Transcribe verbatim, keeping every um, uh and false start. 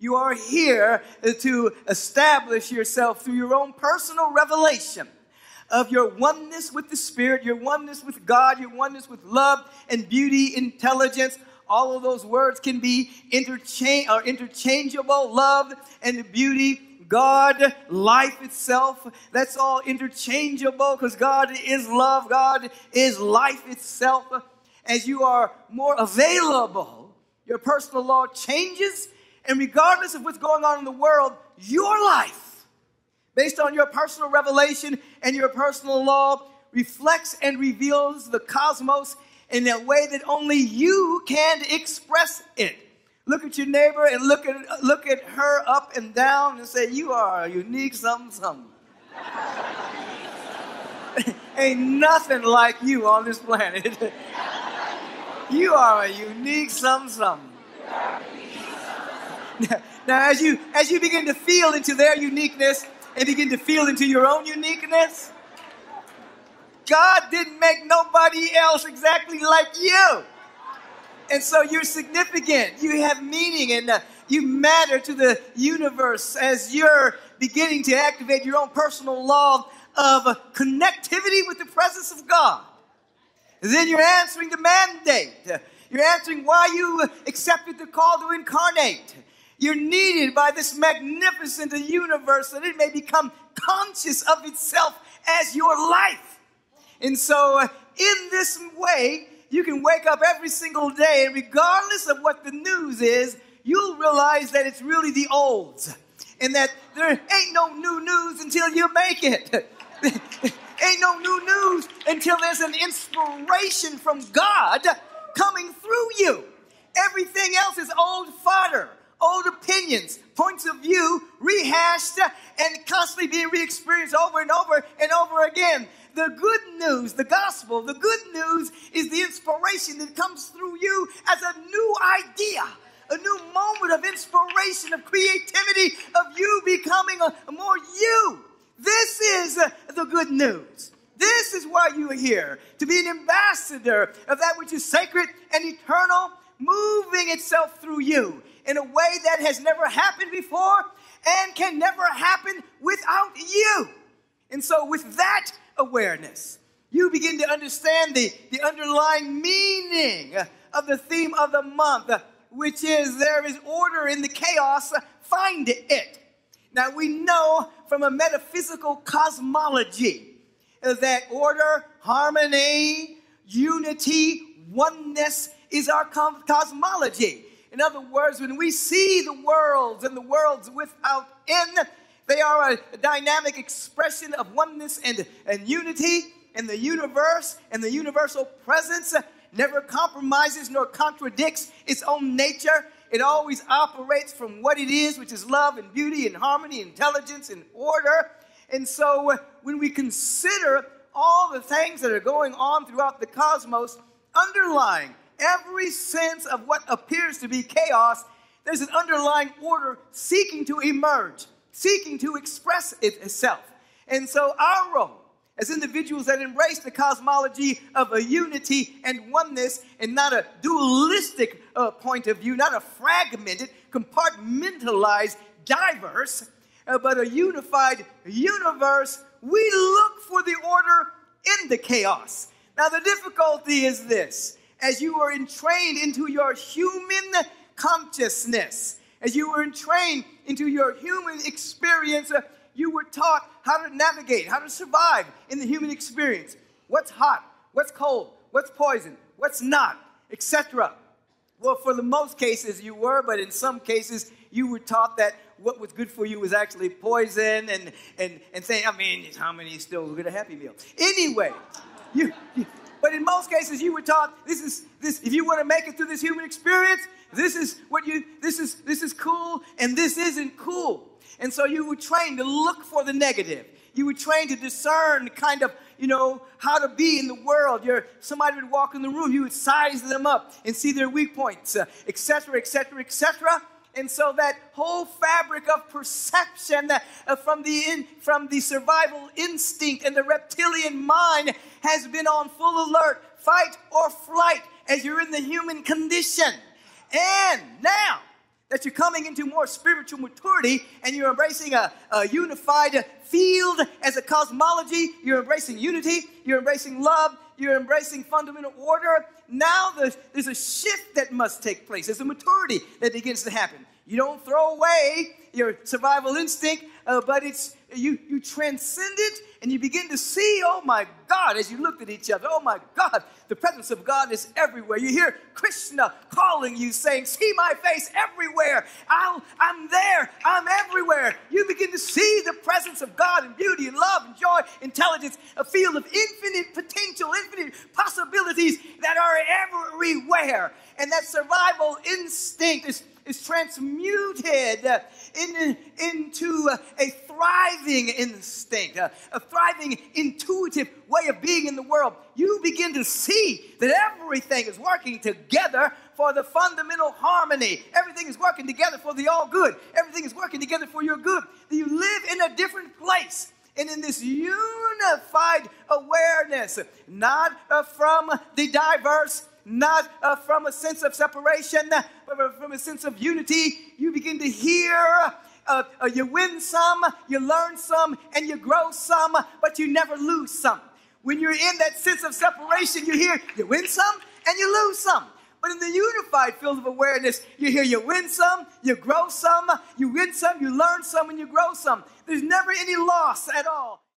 You are here to establish yourself through your own personal revelation of your oneness with the Spirit, your oneness with God, your oneness with love and beauty, intelligence. All of those words can be interchange or interchangeable. Love and beauty, God, life itself. That's all interchangeable because God is love. God is life itself. As you are more available, your personal law changes. And regardless of what's going on in the world, your life, based on your personal revelation and your personal law, reflects and reveals the cosmos in a way that only you can express it. Look at your neighbor and look at look at her up and down and say, you are a unique something, something. Ain't nothing like you on this planet. You are a unique something, something. Now, as you as you begin to feel into their uniqueness and begin to feel into your own uniqueness, God didn't make nobody else exactly like you. And so you're significant. You have meaning, and uh, you matter to the universe as you're beginning to activate your own personal law of uh, connectivity with the presence of God. And then you're answering the mandate. Uh, you're answering why you accepted the call to incarnate. You're needed by this magnificent universe that it may become conscious of itself as your life. And so uh, in this way, you can wake up every single day, and regardless of what the news is, you'll realize that it's really the olds. And that there ain't no new news until you make it. Ain't no new news until there's an inspiration from God coming through you. Everything else is old fodder, old opinions, points of view, rehashed and constantly being re-experienced over and over and over again. The good news, the gospel, the good news is the inspiration that comes through you as a new idea, a new moment of inspiration, of creativity, of you becoming a, a more you. This is uh, the good news. This is why you are here, to be an ambassador of that which is sacred and eternal, moving itself through you in a way that has never happened before and can never happen without you. And so with that awareness, you begin to understand the, the underlying meaning of the theme of the month, which is there is order in the chaos, find it. Now we know from a metaphysical cosmology that order, harmony, unity, oneness is our cosmology. In other words, when we see the worlds and the worlds without end, they are a, a dynamic expression of oneness and, and unity, and the universe and the universal presence never compromises nor contradicts its own nature. It always operates from what it is, which is love and beauty and harmony, intelligence and order. And so uh, when we consider all the things that are going on throughout the cosmos, underlying every sense of what appears to be chaos, there's an underlying order seeking to emerge, seeking to express itself. And so our role as individuals that embrace the cosmology of a unity and oneness and not a dualistic uh, point of view, not a fragmented, compartmentalized, diverse, uh, but a unified universe, we look for the order in the chaos. Now the difficulty is this: as you are entrained into your human consciousness, as you were entrained into your human experience, uh, you were taught how to navigate, how to survive in the human experience. What's hot, what's cold, what's poison, what's not, et cetera. Well, for the most cases you were, but in some cases you were taught that what was good for you was actually poison, and and and saying, I mean, how many still get a Happy Meal? Anyway, you, you but in most cases you were taught this is this. If you want to make it through this human experience, this is what you. This is this is cool, and this isn't cool. And so you were trained to look for the negative. You were trained to discern kind of, you know, how to be in the world. You're, somebody would walk in the room, you would size them up and see their weak points, uh, et cetera, et cetera, et cetera. And so that whole fabric of perception uh, from the in, from the survival instinct and the reptilian mind has been on full alert, fight or flight, as you're in the human condition. And now that you're coming into more spiritual maturity and you're embracing a, a unified field as a cosmology. You're embracing unity. You're embracing love. You're embracing fundamental order. Now there's, there's a shift that must take place. There's a maturity that begins to happen. You don't throw away your survival instinct, uh, but it's you, you transcend it and you begin to see, oh my God, as you looked at each other, oh my God, the presence of God is everywhere. You hear Krishna calling you, saying, see my face everywhere. I'll, I'm there. I'm everywhere. You begin to see the presence of God and beauty and love and joy, intelligence, a field of infinite potential, infinite possibilities that are everywhere. And that survival instinct is is transmuted uh, in, into uh, a thriving instinct, uh, a thriving intuitive way of being in the world. You begin to see that everything is working together for the fundamental harmony. Everything is working together for the all good. Everything is working together for your good. That you live in a different place. And in this unified awareness, not uh, from the diverse, not uh, from a sense of separation, but from a sense of unity, you begin to hear, uh, uh, you win some, you learn some, and you grow some, but you never lose some. When you're in that sense of separation, you hear, you win some, and you lose some. But in the unified field of awareness, you hear you win some, you grow some, you win some, you learn some, and you grow some. There's never any loss at all.